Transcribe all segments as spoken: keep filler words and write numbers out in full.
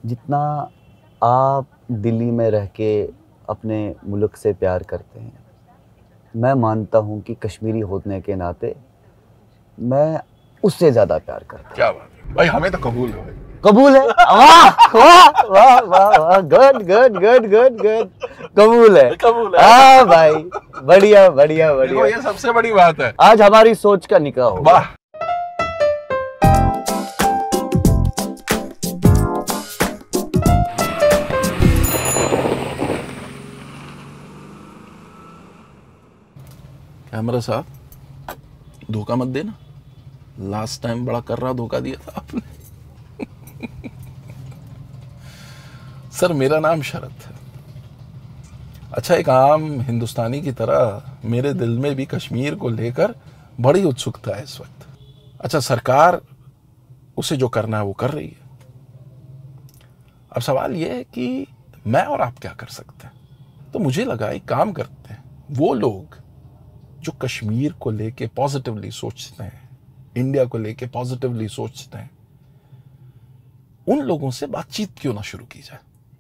जितना आप दिल्ली में रह के अपने मुल्क से प्यार करते हैं, मैं मानता हूं कि कश्मीरी होने के नाते मैं उससे ज़्यादा प्यार करता हूं। क्या बात है भाई, हमें तो कबूल है भाई। कबूल है। वाह वाह वाह वाह वाह, good good good good good, कबूल है, कबूल है। हाँ भाई, बढ़िया बढ़िया बढ़िया। ये सबसे बड़ी बात है। आज हमारी सोच का निकाह होगा। वाह। कैमरा साहब, धोखा मत देना। लास्ट टाइम बड़ा कर रहा धोखा दिया था आपने। सर, मेरा नाम शरत है। अच्छा, एक आम हिंदुस्तानी की तरह मेरे दिल में भी कश्मीर को लेकर बड़ी उत्सुकता है इस वक्त। अच्छा, सरकार उसे जो करना है वो कर रही है। अब सवाल यह है कि मैं और आप क्या कर सकते हैं। तो मुझे लगा एक काम करते हैं, वो लोग जो कश्मीर को लेके पॉजिटिवली सोचते हैं, इंडिया को लेके पॉजिटिवली सोचते हैं, उन लोगों से बातचीत क्यों ना शुरू की जाए।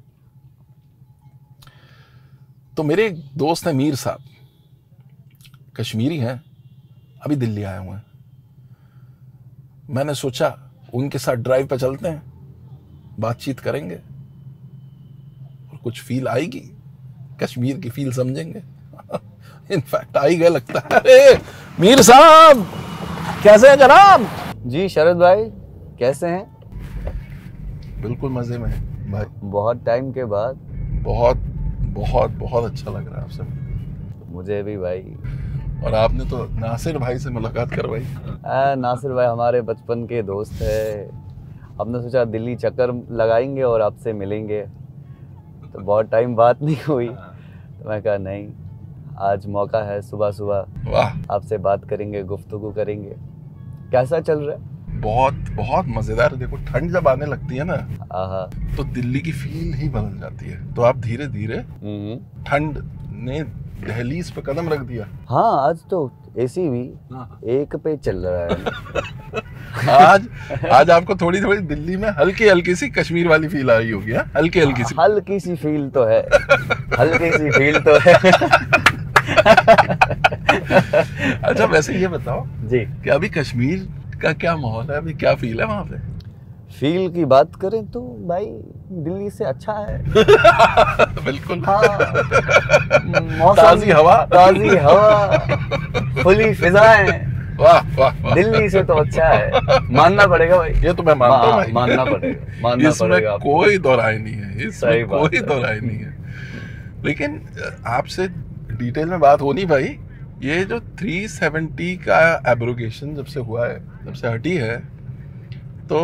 तो मेरे एक दोस्त हैं मीर साहब, कश्मीरी हैं, अभी दिल्ली आए हुए हैं। मैंने सोचा उनके साथ ड्राइव पे चलते हैं, बातचीत करेंगे और कुछ फील आएगी, कश्मीर की फील समझेंगे। इनफैक्ट आ ही गए लगता है। अरे मीर साहब, कैसे हैं जनाब? जी शरद भाई, कैसे हैं? बिल्कुल मजे में भाई, बहुत टाइम के बाद। बहुत बहुत बहुत अच्छा लग रहा है आपसे। मुझे भी भाई। और आपने तो नासिर भाई से मुलाकात करवाई। आ, नासिर भाई हमारे बचपन के दोस्त है। हमने सोचा दिल्ली चक्कर लगाएंगे और आपसे मिलेंगे, तो बहुत टाइम बात नहीं हुई, तो मैं कहा नहीं, आज मौका है, सुबह सुबह वाह, आपसे बात करेंगे, गुफ्तगू करेंगे। कैसा चल रहा है? बहुत बहुत मजेदार। देखो, ठंड जब आने लगती है ना, आहा, तो दिल्ली की फील ही बदल जाती है। तो आप धीरे धीरे, ठंड ने दहलीज पे कदम रख दिया। हाँ, आज तो एसी भी एक पे चल रहा है। आज आज आपको थोड़ी थोड़ी दिल्ली में हल्की हल्की सी कश्मीर वाली फील आई होगी। हल्की हल्की सी हल्की सी फील तो है, हल्की सी फील तो है। अच्छा, वैसे ये बताओ जी कि अभी कश्मीर का क्या माहौल है, अभी क्या फील है वहां पे? फील की बात करें तो भाई दिल्ली से अच्छा है। बिल्कुल। हाँ, मौसम, ताजी हवा, ताजी हवा, खुली फिजाएं। वाह वाह, दिल्ली से तो अच्छा है, मानना पड़ेगा भाई। ये तो मैं मानता हूँ भाई। मानना पड़ेगा, मानना इसमें पड़ेगा। कोई दो राय नहीं है, इसमें कोई है। दो राय नहीं है। लेकिन आपसे डिटेल में बात होनी भाई, ये जो तीन सौ सत्तर का एब्रोगेशन जब से हुआ है, जब से हटी है, तो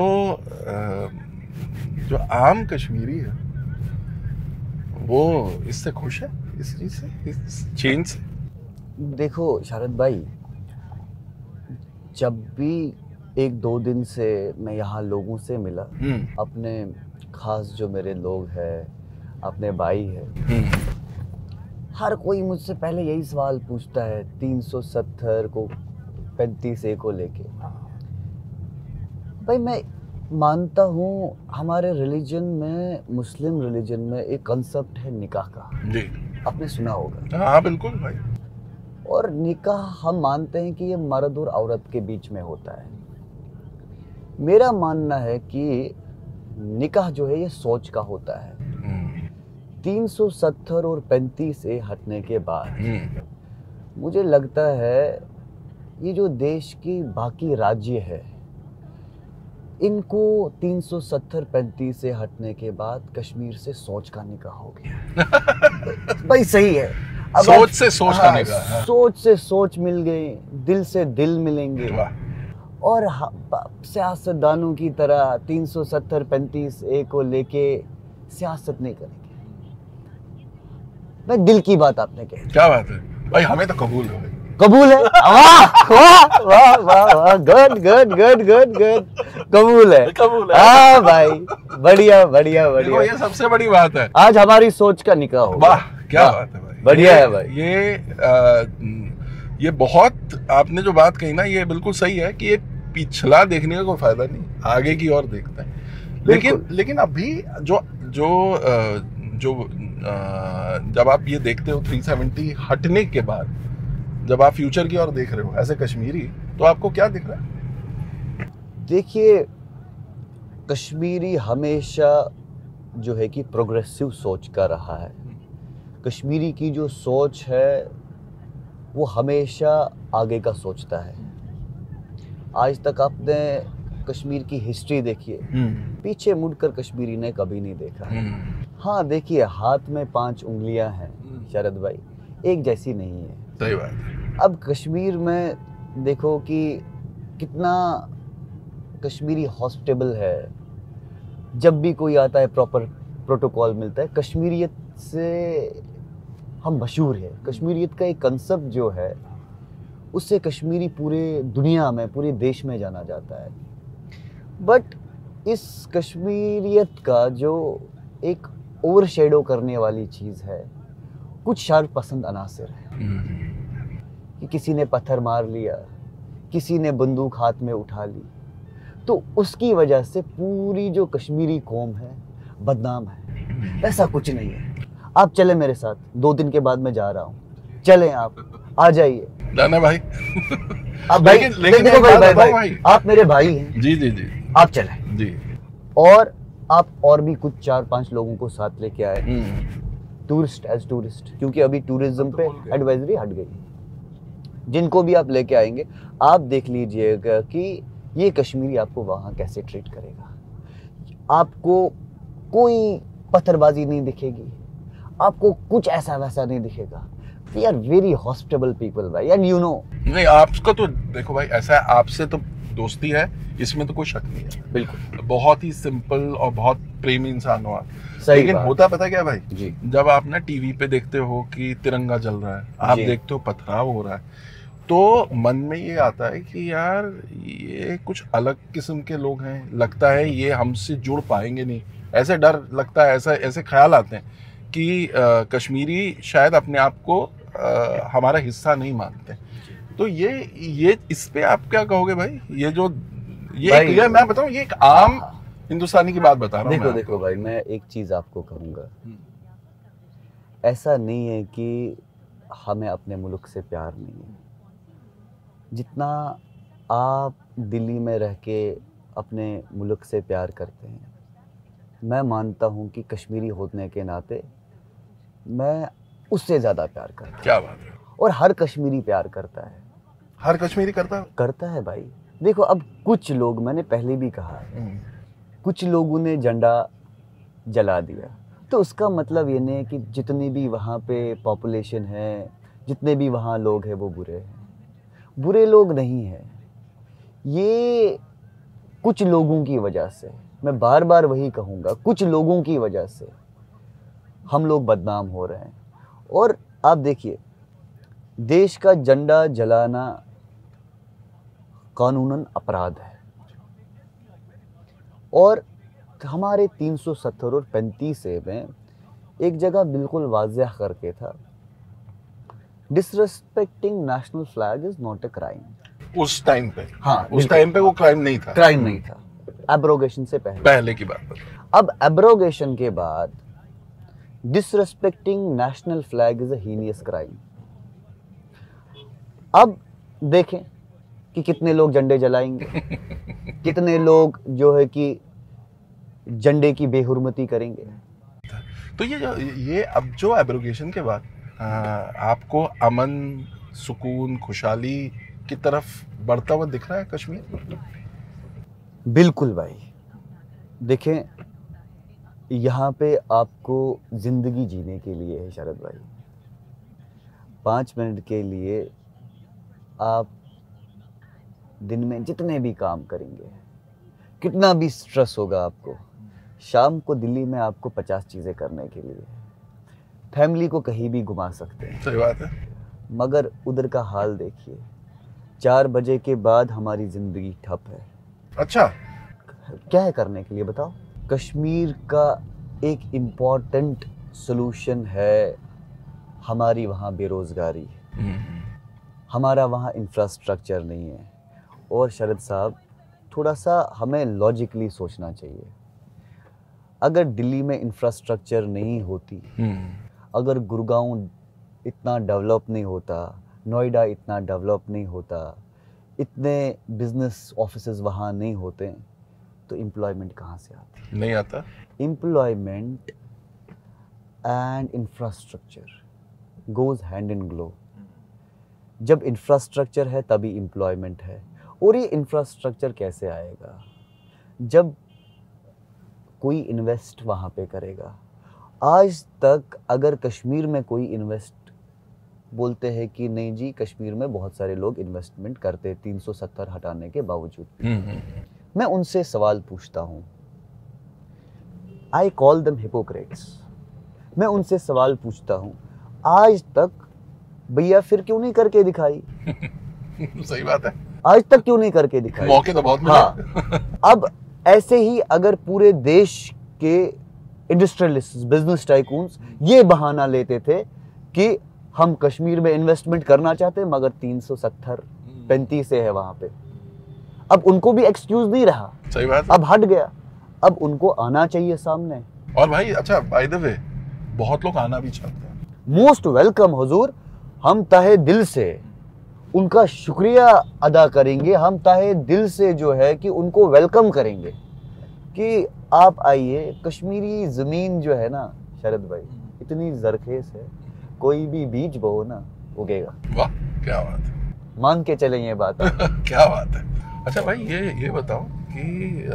जो आम कश्मीरी है वो इससे खुश है, इस चीज से, इस चेंज से। देखो शरद भाई, जब भी एक दो दिन से मैं यहाँ लोगों से मिला, अपने खास जो मेरे लोग हैं, अपने भाई है, हर कोई मुझसे पहले यही सवाल पूछता है तीन सौ सत्तर को पैंतीस ए को लेके। भाई मैं मानता हूँ हमारे रिलीजन में, मुस्लिम रिलीजन में एक कंसेप्ट है निकाह का। जी, आपने सुना होगा। हाँ बिल्कुल भाई। और निकाह हम मानते हैं कि ये मर्द और औरत के बीच में होता है। मेरा मानना है कि निकाह जो है ये सोच का होता है। तीन सौ सत्तर और पैंतीस से हटने के बाद मुझे लगता है ये जो देश की बाकी राज्य है, इनको तीन सौ सत्तर पैंतीस से हटने के बाद कश्मीर से सोच का निकाह हो गया। भाई सही है, अब सोच से सोच का निकाह। हाँ। सोच से सोच मिल गई, दिल से दिल मिलेंगे। और सियासतदानों की तरह तीन सौ सत्तर पैंतीस ए को लेके सियासत नहीं करेंगे। भाई दिल की बात आपने कही। क्या बात है भाई, हमें तो कबूल है। कबूल है। वाह वाह वाह वाह वाह, good good good good good, कबूल है, कबूल है। हाँ भाई, बढ़िया बढ़िया बढ़िया। ये सबसे बड़ी बात है, आज हमारी सोच का निकाह होगा। वाह, क्या बात है भाई, बढ़िया है भाई। ये आ, ये बहुत, आपने जो बात कही ना, ये बिल्कुल सही है कि ये पिछला देखने का कोई फायदा नहीं, आगे की ओर देखते हैं। लेकिन लेकिन अभी जो जो जो जब आप ये देखते हो तीन सौ सत्तर हटने के बाद, जब आप फ्यूचर की ओर देख रहे हो एज ए कश्मीरी, तो आपको क्या दिख रहा है? देखिए, कश्मीरी हमेशा जो है कि प्रोग्रेसिव सोच का रहा है। कश्मीरी की जो सोच है वो हमेशा आगे का सोचता है। आज तक आपने कश्मीर की हिस्ट्री देखिए, पीछे मुड़कर कश्मीरी ने कभी नहीं देखा है। हाँ देखिए, हाथ में पांच उंगलियां हैं शरद भाई, एक जैसी नहीं है। सही बात है। अब कश्मीर में देखो कि कितना कश्मीरी हॉस्पिटेबल है, जब भी कोई आता है प्रॉपर प्रोटोकॉल मिलता है। कश्मीरियत से हम मशहूर है। कश्मीरियत का एक कंसेप्ट जो है उससे कश्मीरी पूरे दुनिया में, पूरे देश में जाना जाता है। बट इस कश्मीरियत का जो एक ओवरशैडो करने वाली चीज़ है, कुछ शर्त पसंद अनासर है कि किसी ने पत्थर मार लिया, किसी ने बंदूक हाथ में उठा ली, तो उसकी वजह से पूरी जो कश्मीरी कौम है बदनाम है। ऐसा कुछ नहीं है। आप चले मेरे साथ, दो दिन के बाद मैं जा रहा हूँ, चलें आप, आ जाइए। जाना भाई। आप भाई, लेकिन, लेकिन देखो भाई, भाई, भाई, भाई, आप मेरे भाई हैं। जी जी जी, आप चलें जी। और आप और भी कुछ चार पांच लोगों को साथ लेके आए, टूरिस्ट एज टूरिस्ट, क्योंकि अभी टूरिज्म पे एडवाइजरी हट गई। जिनको भी आप लेके आएंगे, आप देख लीजिएगा कि ये कश्मीरी आपको वहाँ कैसे ट्रीट करेगा। आपको कोई पत्थरबाजी नहीं दिखेगी, आपको कुछ ऐसा वैसा नहीं दिखेगा। We are very hospitable people भाई, एंड यू नो। नहीं, आपका तो देखो भाई, ऐसा है, आपसे तो दोस्ती है, इसमें तो कोई शक नहीं है। बिल्कुल, बहुत ही सिंपल और बहुत प्रेमी इंसान हो आप। सही लेकिन बात। होता पता क्या भाई जी, जब आप ना टीवी पे देखते हो कि तिरंगा जल रहा है, आप जी। देखते हो पथराव हो रहा है, तो मन में ये आता है कि यार ये कुछ अलग किस्म के लोग हैं, लगता है ये हमसे जुड़ पाएंगे नहीं। ऐसे डर लगता है, ऐसा ऐसे ख्याल आते हैं कि आ, कश्मीरी शायद अपने आप को आ, हमारा हिस्सा नहीं मानते। तो ये ये इस पे आप क्या कहोगे भाई? ये जो ये, भाई, एक, ये मैं बताऊं, ये एक आम हिंदुस्तानी की बात बता रहा हूँ। देखो देखो भाई, मैं एक चीज़ आपको कहूँगा, ऐसा नहीं है कि हमें अपने मुल्क से प्यार नहीं है। जितना आप दिल्ली में रह के अपने मुल्क से प्यार करते हैं, मैं मानता हूँ कि कश्मीरी होने के नाते मैं उससे ज़्यादा प्यार करता हूँ। क्या बात है। और हर कश्मीरी प्यार करता है। हर कश्मीरी करता है करता है भाई। देखो, अब कुछ लोग, मैंने पहले भी कहा, कुछ लोगों ने झंडा जला दिया, तो उसका मतलब ये नहीं है कि जितनी भी वहाँ पे पॉपुलेशन है, जितने भी वहाँ लोग हैं वो बुरे हैं। बुरे लोग नहीं हैं, ये कुछ लोगों की वजह से, मैं बार बार वही कहूँगा, कुछ लोगों की वजह से हम लोग बदनाम हो रहे हैं। और आप देखिए, देश का झंडा जलाना कानूनन अपराध है, और हमारे तीन सौ सत्तर और पैंतीस ए में एक जगह बिल्कुल वाज़ेह करके था, disrespecting national flag is not a crime. उस टाइम पे, हाँ, उस टाइम पे वो क्राइम नहीं था। क्राइम नहीं था, एब्रोगेशन से पहले पहले की बात बता। अब एब्रोगेशन के बाद disrespecting national flag is a heinous crime. अब देखें कि कितने लोग झंडे जलाएंगे, कितने लोग जो है कि झंडे की बेहुरमती करेंगे। तो ये जो ये अब जो एब्रोगेशन के बाद आ, आपको अमन, सुकून, खुशहाली की तरफ बढ़ता हुआ दिख रहा है कश्मीर? बिल्कुल भाई। देखें, यहाँ पे आपको ज़िंदगी जीने के लिए है शरद भाई। पाँच मिनट के लिए आप दिन में जितने भी काम करेंगे, कितना भी स्ट्रेस होगा आपको, शाम को दिल्ली में आपको पचास चीज़ें करने के लिए, फैमिली को कहीं भी घुमा सकते हैं। सही बात है। मगर उधर का हाल देखिए, चार बजे के बाद हमारी ज़िंदगी ठप है। अच्छा, क्या है करने के लिए बताओ? कश्मीर का एक इम्पॉर्टेंट सलूशन है हमारी वहाँ बेरोज़गारी, हमारा वहाँ इंफ्रास्ट्रक्चर नहीं है। और शरद साहब, थोड़ा सा हमें लॉजिकली सोचना चाहिए। अगर दिल्ली में इंफ्रास्ट्रक्चर नहीं होती, अगर गुड़गांव इतना डेवलप नहीं होता, नोएडा इतना डेवलप नहीं होता, इतने बिजनेस ऑफिसेज वहाँ नहीं होते, तो एम्प्लॉयमेंट कहाँ से आती? नहीं आता। Employment and infrastructure goes hand in glove. जब इंफ्रास्ट्रक्चर है तभी एम्प्लॉयमेंट है। और ये इंफ्रास्ट्रक्चर कैसे आएगा? जब कोई इन्वेस्ट वहाँ पे करेगा। आज तक अगर कश्मीर में कोई इन्वेस्ट बोलते हैं कि नहीं जी, कश्मीर में बहुत सारे लोग इन्वेस्टमेंट करते तीन सौ सत्तर हटाने के बावजूद, मैं उनसे सवाल पूछता हूँ, आई कॉल देम हिपोक्रेट्स। मैं उनसे सवाल पूछता हूँ, आज तक भैया फिर क्यों नहीं करके दिखाई? सही बात है, आज तक क्यों नहीं करके दिखाई? मौके तो बहुत मिले। हाँ। अब ऐसे ही अगर पूरे देश के इंडस्ट्रियलिस्ट, बिजनेस टाइकून्स ये बहाना लेते थे कि हम कश्मीर में इन्वेस्टमेंट करना चाहते हैं मगर तीन सौ सत्तर पैंतीस है वहां पे, अब उनको भी एक्सक्यूज नहीं रहा। सही बात। अब हट गया, अब उनको आना चाहिए सामने। और भाई अच्छा, बाय द वे बहुत लोग आना भी चाहते हैं। मोस्ट वेलकम हुजूर, हम तहे दिल से उनका शुक्रिया अदा करेंगे, हम तहे दिल से जो है कि उनको वेलकम करेंगे कि आप आइए। कश्मीरी ज़मीन जो है ना शरद भाई, इतनी जरखेज है, कोई भी बीज बोओ ना उगेगा। वाह क्या बात है, मान के चलें ये बात। क्या बात है। अच्छा भाई ये ये बताओ कि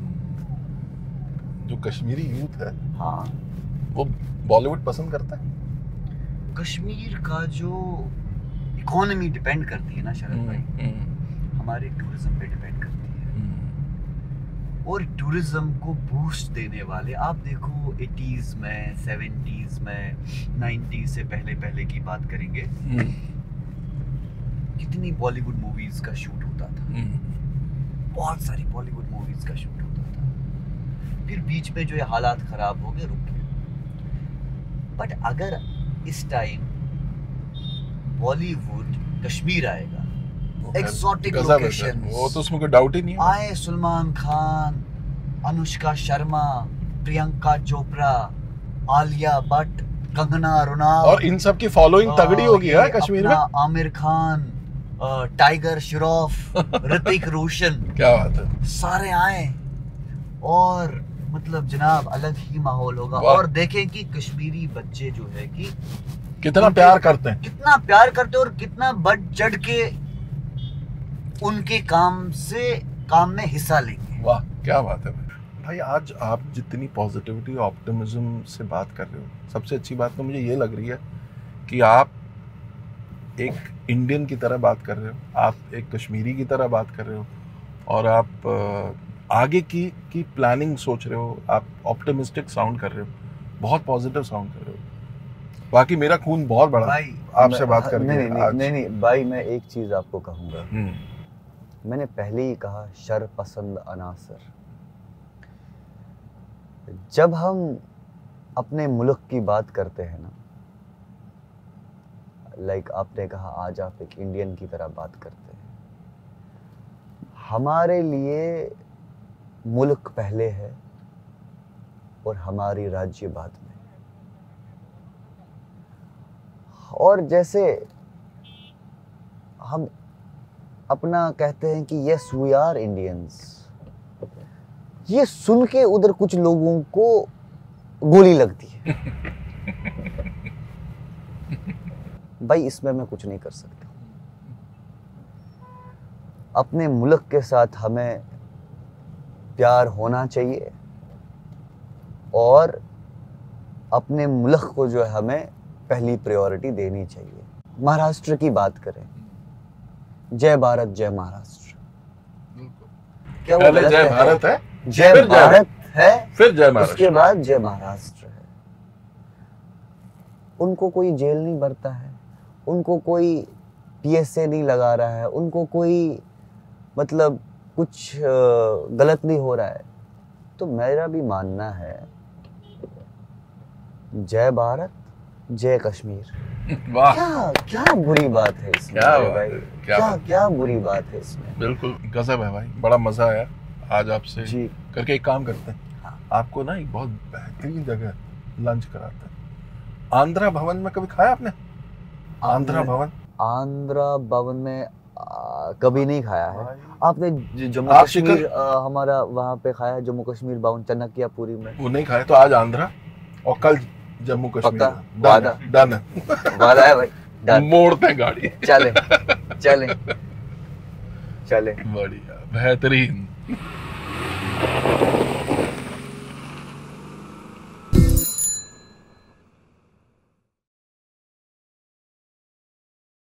जो कश्मीरी यूथ है, हाँ, वो बॉलीवुड पसंद करता है? कश्मीर का जो इकोनॉमी डिपेंड करती है ना शरद भाई, हमारे टूरिज्म पे डिपेंड करती है। और टूरिज्म को बूस्ट देने वाले आप देखो, एटीज़ में, सेवेंटीज़ में, नाइंटीज़ से पहले पहले की बात करेंगे, कितनी बॉलीवुड मूवीज का शूट होता था, बहुत सारी बॉलीवुड मूवीज का शूट होता था। फिर बीच में जो है हालात खराब हो गए, रुक गए। बट अगर इस टाइम बॉलीवुड कश्मीर आएगा, एक्सोटिक लोकेशन, वो तो उसमें कोई डाउट ही नहीं है। आए सलमान खान, अनुष्का शर्मा, प्रियंका चोपड़ा, आलिया भट्ट, कंगना रनौत, और इन सब की फॉलोइंग तगड़ी होगी है कश्मीर में। आमिर खान, टाइगर श्रॉफ, ऋतिक रोशन, क्या बात है, सारे आए और मतलब जनाब अलग ही माहौल होगा। और देखें कि कश्मीरी बच्चे जो है कि कितना प्यार करते हैं, कितना प्यार करते हैं और कितना बढ़ चढ़ के उनके काम से काम में हिस्सा लेंगे। वाह क्या बात है भाई। आज आप जितनी पॉजिटिविटी और ऑप्टिमिज्म से बात कर रहे हो, सबसे अच्छी बात तो मुझे ये लग रही है कि आप एक इंडियन की तरह बात कर रहे हो, आप एक कश्मीरी की तरह बात कर रहे हो, और आप आगे की की प्लानिंग सोच रहे हो, आप ऑप्टिमिस्टिक साउंड कर रहे हो, बहुत पॉजिटिव साउंड कर रहे हो। बाकी मेरा खून बहुत बड़ा भाई आपसे बात करके। नहीं नहीं, नहीं नहीं भाई, मैं एक चीज आपको कहूंगा, मैंने पहले ही कहा, शर पसंद अनासर। जब हम अपने मुल्क की बात करते हैं ना, लाइक आपने कहा आज आप एक इंडियन की तरह बात करते हैं, हमारे लिए मुल्क पहले है और हमारी राज्य बाद में। और जैसे हम अपना कहते हैं कि यस वी आर इंडियंस, ये सुन के उधर कुछ लोगों को गोली लगती है। भाई इसमें मैं कुछ नहीं कर सकता। अपने मुल्क के साथ हमें प्यार होना चाहिए और अपने मुल्क को जो है हमें पहली प्रायोरिटी देनी चाहिए। महाराष्ट्र की बात करें, जय भारत जय महाराष्ट्र, क्या वो गलत जय है? भारत है, जय भारत है, फिर जय महाराष्ट्र, उसके बाद जय महाराष्ट्र है। उनको कोई जेल नहीं भरता है, उनको कोई पीएसए नहीं लगा रहा है, उनको कोई मतलब कुछ गलत नहीं हो रहा है। तो मेरा भी मानना है जय भारत जय कश्मीर। वाह क्या क्या बुरी बात है इसमें? क्या भाई क्या क्या, क्या बुरी बात है इसमें? बिल्कुल गजब है भाई, बड़ा मजा आया आज आपसे जी। करके। एक काम करते हैं, हाँ। आपको ना एक बहुत बेहतरीन जगह लंच कराते हैं। आंध्रा भवन में कभी खाया आपने? आंध्रा भवन आंध्रा भवन में आ, कभी नहीं खाया है। आपने ज- जम्मू आप कश्मीर शिखर- आ, हमारा वहाँ पे खाया है, जम्मू कश्मीर भवन चन्नकियापुरी में? वो नहीं खाए तो आज आंध्रा और कल जम्मू कश्मीर। पक्का? वादा? डन है। वादा है भाई, डन। मोड़ते हैं गाड़ी। चले चले चले। बढ़िया, बेहतरीन।